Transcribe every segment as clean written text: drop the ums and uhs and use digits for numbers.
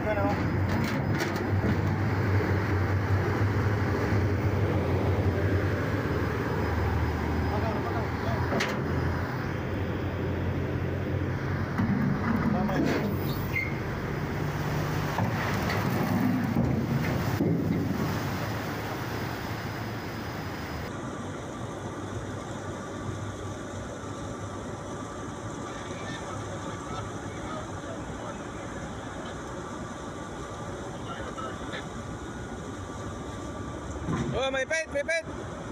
Oh, may pet, may pet.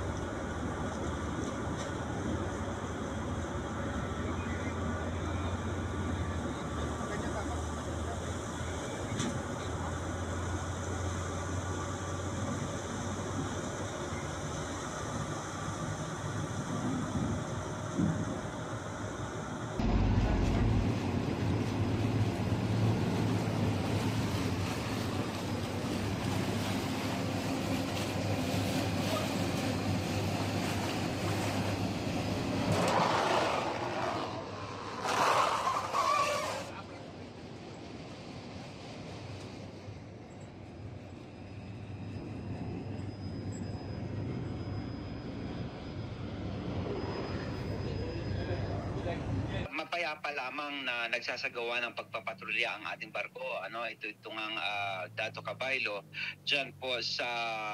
Mapayapa lamang na nagsasagawa ng pagpapatrolya ang ating barko, ito ngang Dato Cabaylo diyan po sa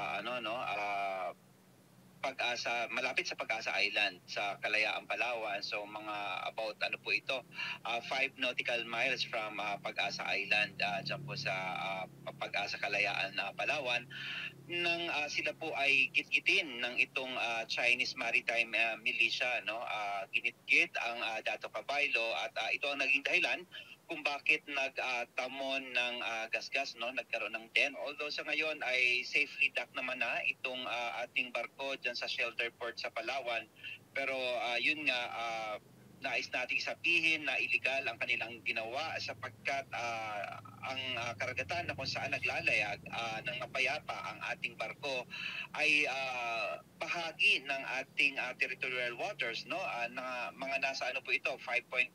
Pag-asa, malapit sa Pag-asa Island sa Kalayaan, Palawan. So mga about 5 nautical miles from Pag-asa Island diyan po sa Pag-asa, Kalayaan, Palawan, nang sila po ay gitgitin ng itong Chinese maritime militia, ginitgit ang Dato Cabaylo at ito ang naging dahilan kung bakit nagtamon ng gasgas, nagkaroon ng dent. Although sa ngayon ay safely docked naman na itong ating barko dyan sa shelter port sa Palawan, pero yun nga, nais nating sabihin na illegal ang kanilang ginawa sapagkat ang karagatan na kung saan naglalayag ng mapayapa ang ating barko ay bahagi ng ating territorial waters, na mga nasa po ito 5.1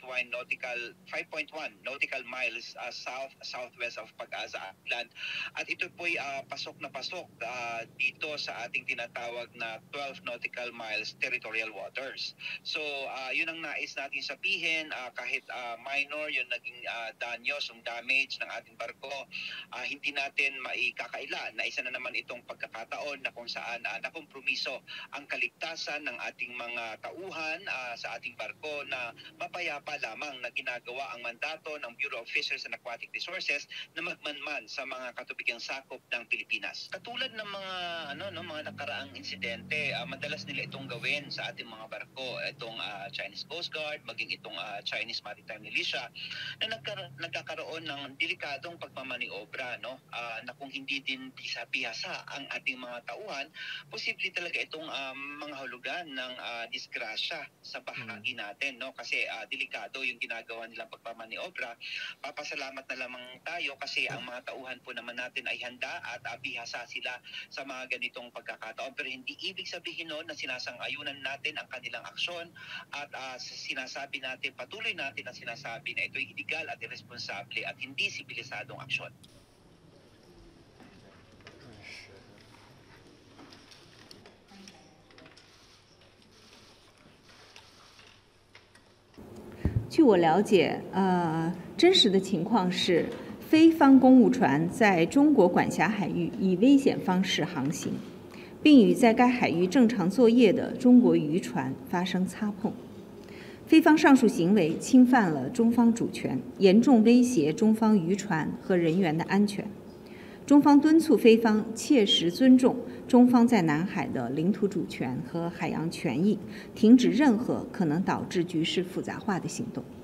nautical miles southwest of Pag-asa Island, at ito po ay pasok na pasok dito sa ating tinatawag na 12 nautical miles territorial waters. So yun ang nais natin sabihin, kahit minor yung naging danyos, yung damage ng ating barko, hindi natin maikakaila na isa na naman itong pagkakataon na kung saan nakompromiso ang kaligtasan ng ating mga tauhan sa ating barko na mapayapa lamang na ginagawa ang mandato ng Bureau of Fisheries and Aquatic Resources na magmanman sa mga katubigang sakop ng Pilipinas. Katulad ng mga nakaraang insidente, madalas nila itong gawin sa ating mga barko, itong Chinese Coast Guard, maging itong Chinese Maritime Militia, na nagkakaroon ng delikadong pagmamaniobra, na kung hindi din bihasa ang ating mga tauhan, posible talaga itong mga hulugan ng disgrasya sa bahagi natin, kasi delikado yung ginagawa nilang pagmamaniobra. Papasalamat na lamang tayo kasi ang mga tauhan po naman natin ay handa at bihasa sila sa mga ganitong pagkakataon, pero hindi ibig sabihin na sinasang-ayunan natin ang kanilang aksyon at sinasabi natin, patuloy natin na sinasabi na ito'y illegal at irresponsable at hindi sibilisadong aksyon. 据我了解，真实的情况是，非方公务船在中国管辖海域以危险方式航行，并与在该海域正常作业的中国渔船发生擦碰。非方上述行为侵犯了中方主权，严重威胁中方渔船和人员的安全。中方敦促非方切实尊重中方在南海的领土主权和海洋权益，停止任何可能导致局势复杂化的行动。